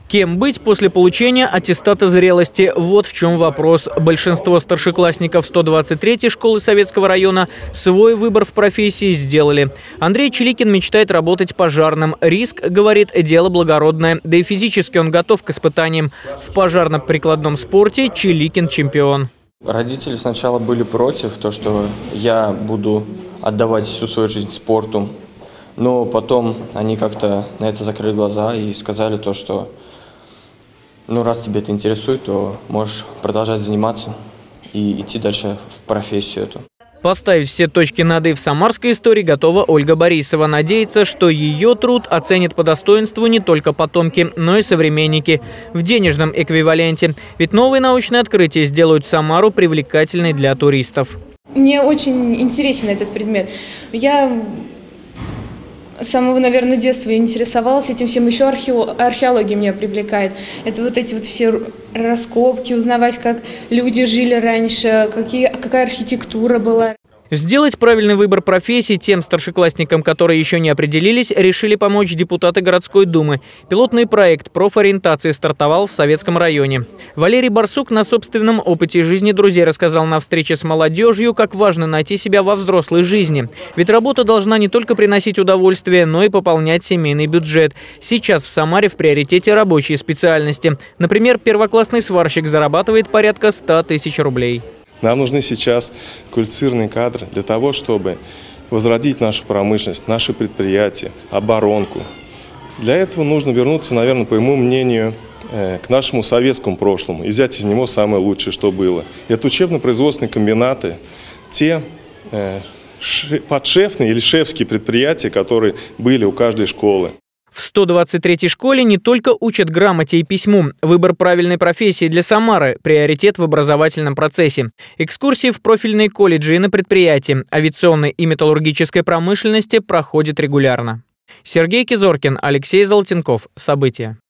Кем быть после получения аттестата зрелости? Вот в чем вопрос. Большинство старшеклассников 123-й школы Советского района свой выбор в профессии сделали. Андрей Чиликин мечтает работать пожарным. Риск, говорит, дело благородное. Да и физически он готов к испытаниям. В пожарно-прикладном спорте Чиликин чемпион. Родители сначала были против, что я буду отдавать всю свою жизнь спорту. Но потом они как-то на это закрыли глаза и сказали что раз тебя это интересует, то можешь продолжать заниматься и идти дальше в профессию эту. Поставить все точки над «и» в самарской истории готова Ольга Борисова. Надеется, что ее труд оценят по достоинству не только потомки, но и современники в денежном эквиваленте. Ведь новые научные открытия сделают Самару привлекательной для туристов. Мне очень интересен этот предмет. Я с самого, наверное, детства интересовалась этим всем. Еще археология меня привлекает. Это эти все раскопки, узнавать, как люди жили раньше, какая архитектура была. Сделать правильный выбор профессии тем старшеклассникам, которые еще не определились, решили помочь депутаты городской думы. Пилотный проект профориентации стартовал в Советском районе. Валерий Барсук на собственном опыте жизни друзей рассказал на встрече с молодежью, как важно найти себя во взрослой жизни. Ведь работа должна не только приносить удовольствие, но и пополнять семейный бюджет. Сейчас в Самаре в приоритете рабочие специальности. Например, первоклассный сварщик зарабатывает порядка 100 тысяч рублей. Нам нужны сейчас квалифицированные кадры для того, чтобы возродить нашу промышленность, наши предприятия, оборонку. Для этого нужно вернуться, наверное, по моему мнению, к нашему советскому прошлому и взять из него самое лучшее, что было. Это учебно-производственные комбинаты, те подшефные или шефские предприятия, которые были у каждой школы. В 123-й школе не только учат грамоте и письму. Выбор правильной профессии для Самары – приоритет в образовательном процессе. Экскурсии в профильные колледжи и на предприятия авиационной и металлургической промышленности проходят регулярно. Сергей Кизоркин, Алексей Золотенков. События.